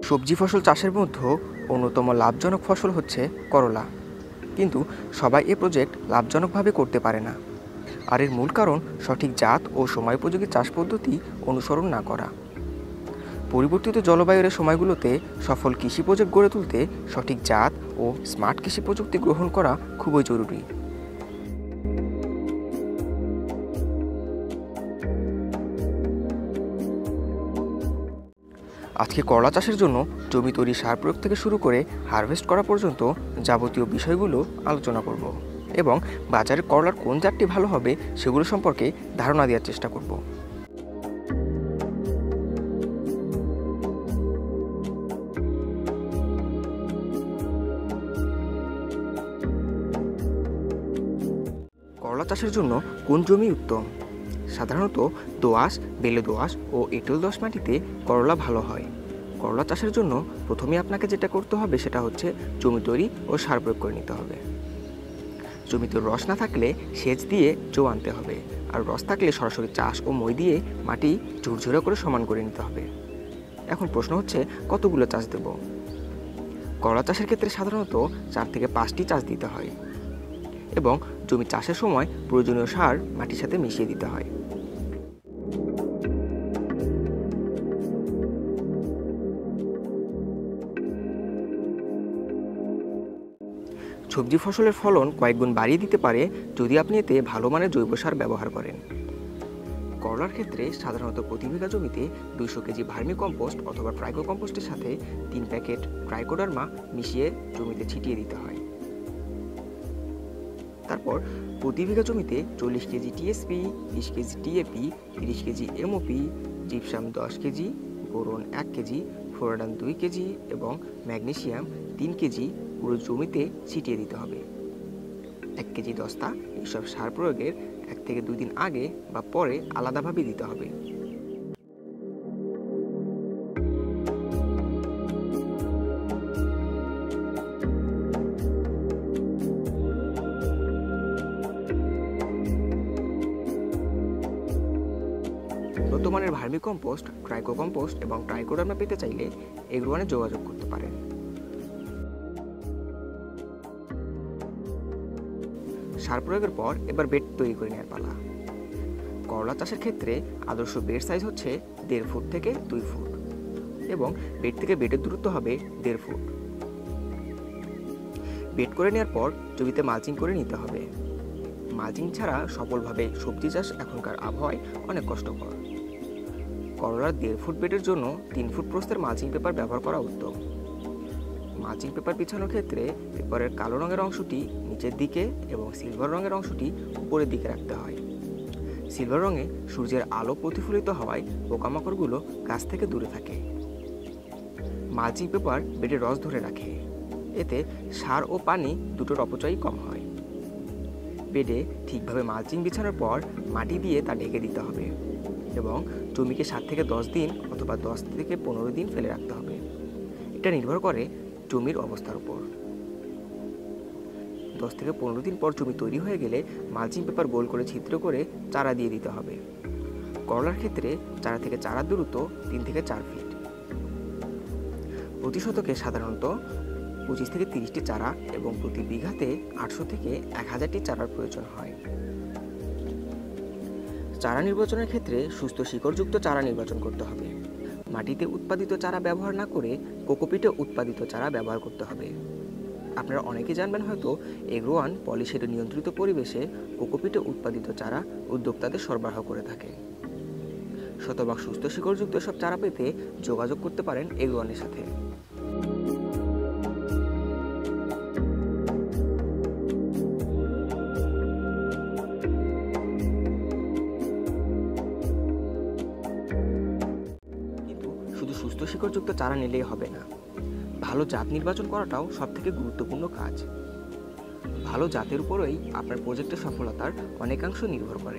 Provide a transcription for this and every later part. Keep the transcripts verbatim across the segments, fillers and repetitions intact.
সবজি ফসল চাষের মধ্যে অন্যতম লাভজনক ফসল হচ্ছে করলা, কিন্তু সবাই এ প্রজেক্ট লাভজনকভাবে করতে পারে না। আর এর মূল কারণ সঠিক জাত ও সময়োপযোগী চাষ পদ্ধতি অনুসরণ না করা। পরিবর্তিত জলবায়ুর সময়গুলোতে সফল কৃষি প্রজেক্ট গড়ে তুলতে সঠিক জাত ও স্মার্ট কৃষি প্রযুক্তি গ্রহণ করা খুবই জরুরি। আজকে করলা চাষের জন্য জমি তৈরি, সার প্রয়োগ থেকে শুরু করে হারভেস্ট করা পর্যন্ত যাবতীয় বিষয়গুলো আলোচনা করব এবং বাজারে করলার কোন জাতটি ভালো হবে সেগুলো সম্পর্কে ধারণা দেওয়ার চেষ্টা করব। করলা চাষের জন্য কোন জমি উত্তম? সাধারণত দোআঁশ, বেলে দোআঁশ ও এঁটেল দোআঁশ মাটিতে করলা ভালো হয়। করলা চাষের জন্য প্রথমে আপনাকে যেটা করতে হবে সেটা হচ্ছে জমি তৈরি ও সার প্রয়োগ করে নিতে হবে। জমিতে রস না থাকলে সেচ দিয়ে জো আনতে হবে, আর রস থাকলে সরাসরি চাষ ও মই দিয়ে মাটি ঝুরঝুরে করে সমান করে নিতে হবে। এখন প্রশ্ন হচ্ছে কতগুলো চাষ দেব? করলা চাষের ক্ষেত্রে সাধারণত চার থেকে পাঁচটি চাষ দিতে হয় এবং জমি চাষের সময় প্রয়োজনীয় সার মাটির সাথে মিশিয়ে দিতে হয়। সবজি ফসলের ফলন কয়েকগুণ বাড়িয়ে দিতে পারে যদি আপনি এতে ভালো মানের জৈব সার ব্যবহার করেন। করলার ক্ষেত্রে সাধারণত প্রতি বিঘা জমিতে দুইশো কেজি ভার্মি কম্পোস্ট অথবা ট্রাইকো কম্পোস্টের সাথে তিন প্যাকেট ট্রাইকোডার্মা মিশিয়ে জমিতে ছিটিয়ে দিতে হয়। তারপর প্রতি বিঘা জমিতে চল্লিশ কেজি টিএসপি, বিশ কেজি টিএপি, তিরিশ কেজি এমওপি, জিপসাম দশ কেজি, বোরন এক কেজি, ফ্লোরাডান দুই কেজি এবং ম্যাগনেসিয়াম তিন কেজি পুরো জমিতে ছিটিয়ে দিতে হবে। এক কেজি দস্তা এইসব সার প্রয়োগের এক থেকে দুই দিন আগে বা পরে আলাদাভাবে দিতে হবে। উন্নত মানের ভার্মি কম্পোস্ট, ট্রাইকো কম্পোস্ট এবং ট্রাইকোডার্মা পেতে চাইলে এগ্রোওয়ানে যোগাযোগ করতে পারেন। সার প্রয়োগের পর এবার বেড তৈরি করে নেওয়ার পালা। করলা চাষের ক্ষেত্রে আদর্শ বেড সাইজ হচ্ছে দেড় ফুট থেকে দুই ফুট এবং বেড থেকে বেডের দূরত্ব হবে দেড় ফুট। বেড করে নেওয়ার পর জমিতে মালচিং করে নিতে হবে। মালচিং ছাড়া সফলভাবে সবজি চাষ এখনকার আবহাওয়ায় অনেক কষ্টকর। করলার দেড় ফুট বেডের জন্য তিন ফুট প্রস্থের মালচিং পেপার ব্যবহার করা উত্তম। মালচিং পেপার বিছানোর ক্ষেত্রে পেপারের কালো রঙের অংশটি নিচের দিকে এবং সিলভার রঙের অংশটি উপরের দিকে রাখতে হয়। সিলভার রঙে সূর্যের আলো প্রতিফলিত হওয়ায় পোকামাকড়গুলো গাছ থেকে দূরে থাকে। মালচিং পেপার বেডে রস ধরে রাখে, এতে সার ও পানি দুটোর অপচয়ই কম হয়। বেডে ঠিকভাবে মালচিং বিছানোর পর মাটি দিয়ে তা ঢেকে দিতে হবে এবং জমিকে সাত থেকে দশ দিন অথবা দশ থেকে পনেরো দিন ফেলে রাখতে হবে। এটা নির্ভর করে জমির অবস্থার উপর। দশ থেকে পনেরো দিন পর জমি তৈরি হয়ে গেলে মালচিং পেপার গোল করে ছিদ্র করে চারা দিয়ে দিতে হবে। করলার ক্ষেত্রে চারা থেকে চারার দূরত্ব তিন থেকে চার ফিট। প্রতি শতকে সাধারণত পঁচিশ থেকে তিরিশটি চারা এবং প্রতি বিঘাতে আটশো থেকে এক হাজারটি চারার প্রয়োজন হয়। চারা নির্বাচনের ক্ষেত্রে সুস্থ শিকড়যুক্ত চারা নির্বাচন করতে হবে। মাটিতে উৎপাদিত চারা ব্যবহার না করে কোকোপিটে উৎপাদিত চারা ব্যবহার করতে হবে। আপনারা অনেকে জানবেন হয়তো এগ্রোওয়ান পলিশেডে নিয়ন্ত্রিত পরিবেশে কোকোপিটে উৎপাদিত চারা উদ্যোক্তাদের সরবরাহ করে থাকে। শতভাগ সুস্থ শিকড়যুক্ত সব চারা পেতে যোগাযোগ করতে পারেন এগ্রোওয়ানের সাথে। কিন্তু শুধু সুস্থ শিকড়যুক্ত চারা নিলেই হবে না, ভালো জাত নির্বাচন করাটাও সবথেকে গুরুত্বপূর্ণ কাজ। ভালো জাতের উপরেই আপনার প্রজেক্টের সফলতার অনেকাংশ নির্ভর করে।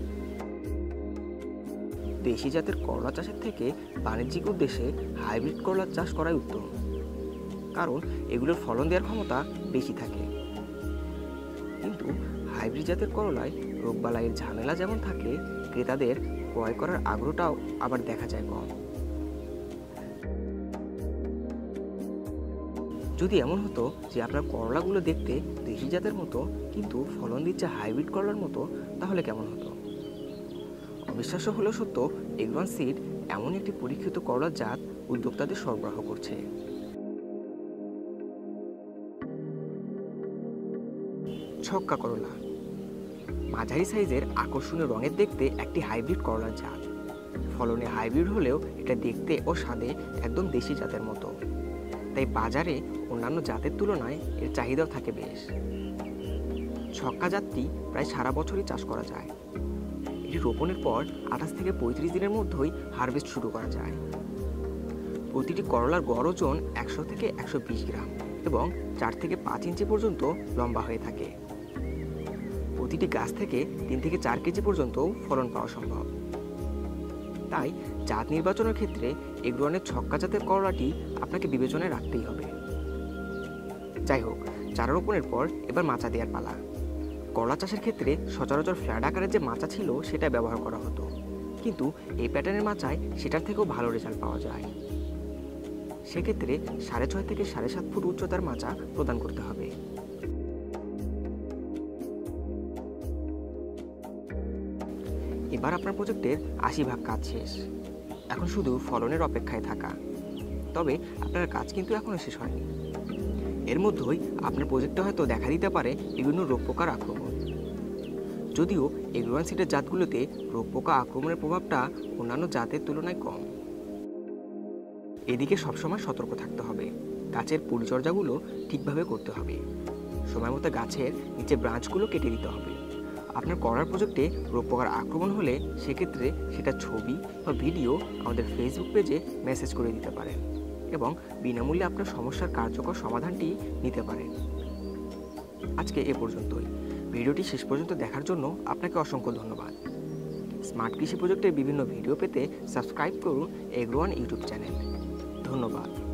দেশি জাতের করলা চাষের থেকে বাণিজ্যিক উদ্দেশ্যে হাইব্রিড করলা চাষ করাই উত্তম, কারণ এগুলোর ফলন দেওয়ার ক্ষমতা বেশি থাকে। কিন্তু হাইব্রিড জাতের করলায় রোগবালাইয়ের ঝামেলা যেমন থাকে, ক্রেতাদের ক্রয় করার আগ্রহটাও আবার দেখা যায় কম। যদি এমন হতো যে আপনার করলাগুলো দেখতে দেশি জাতের মতো কিন্তু ফলন দিচ্ছে হাইব্রিড করলার মতো, তাহলে কেমন হতো? অবিশ্বাস্য হলেও সত্য, এগ্রোয়ান সিড এমন একটি পরীক্ষিত করলার জাত উদ্যোক্তাদের সরবরাহ করছে। ছক্কা করলা মাঝারি সাইজের আকর্ষণীয় রঙের দেখতে একটি হাইব্রিড করলার জাত। ফলনে হাইব্রিড হলেও এটা দেখতে ও স্বাদে একদম দেশি জাতের মতো, তাই বাজারে অন্যান্য জাতের তুলনায় এর চাহিদাও থাকে বেশ। ছক্কা জাতটি প্রায় সারা বছরই চাষ করা যায়। এটি রোপণের পর আঠাশ থেকে পঁয়ত্রিশ দিনের মধ্যেই হারভেস্ট শুরু করা যায়। প্রতিটি করলার গড় ওজন একশো থেকে একশো বিশ গ্রাম এবং চার থেকে পাঁচ ইঞ্চি পর্যন্ত লম্বা হয়ে থাকে। প্রতিটি গাছ থেকে তিন থেকে চার কেজি পর্যন্ত ফলন পাওয়া সম্ভব। তাই জাত নির্বাচনের ক্ষেত্রে এগ্রোয়ানের ছক্কা জাতের করলাটি আপনাকে বিবেচনায় রাখতেই হবে। যাই হোক, চারা রোপণের পর এবার মাচা দেওয়ার পালা। করলা চাষের ক্ষেত্রে সচরাচর ফ্ল্যাট আকারের যে মাচা ছিল সেটা ব্যবহার করা হতো, কিন্তু এই প্যাটার্নের মাচায় সেটার থেকেও ভালো রেজাল্ট পাওয়া যায়। সেক্ষেত্রে সাড়ে ছয় থেকে সাড়ে সাত ফুট উচ্চতার মাচা প্রদান করতে হবে। এবার আপনার প্রজেক্টের আশি ভাগ কাজ শেষ, এখন শুধু ফলনের অপেক্ষায় থাকা। তবে আপনার কাজ কিন্তু এখনো শেষ হয়নি। এর মধ্যেই আপনার প্রজেক্টে হয়তো দেখা দিতে পারে বিভিন্ন রোগ পোকার আক্রমণ। যদিও এগ্রোয়ান সিডের জাতগুলোতে রোগ পোকা আক্রমণের প্রভাবটা অন্যান্য জাতের তুলনায় কম। এদিকে সবসময় সতর্ক থাকতে হবে, গাছের পরিচর্যাগুলো ঠিকভাবে করতে হবে। সময় মতো গাছের নিচে ব্রাঞ্চগুলো কেটে দিতে হবে। আপনার করার প্রজেক্টে রোগ পোকার আক্রমণ হলে সেক্ষেত্রে সেটা ছবি বা ভিডিও আমাদের ফেসবুক পেজে মেসেজ করে দিতে পারেন এবং বিনামূল্যে আপনার সমস্যার কার্যকর সমাধানটি নিতে পারেন। আজকে এ পর্যন্তই। ভিডিওটি শেষ পর্যন্ত দেখার জন্য আপনাকে অসংখ্য ধন্যবাদ। স্মার্ট কৃষি প্রজেক্টের বিভিন্ন ভিডিও পেতে সাবস্ক্রাইব করুন এগ্রোয়ান ইউটিউব চ্যানেল। ধন্যবাদ।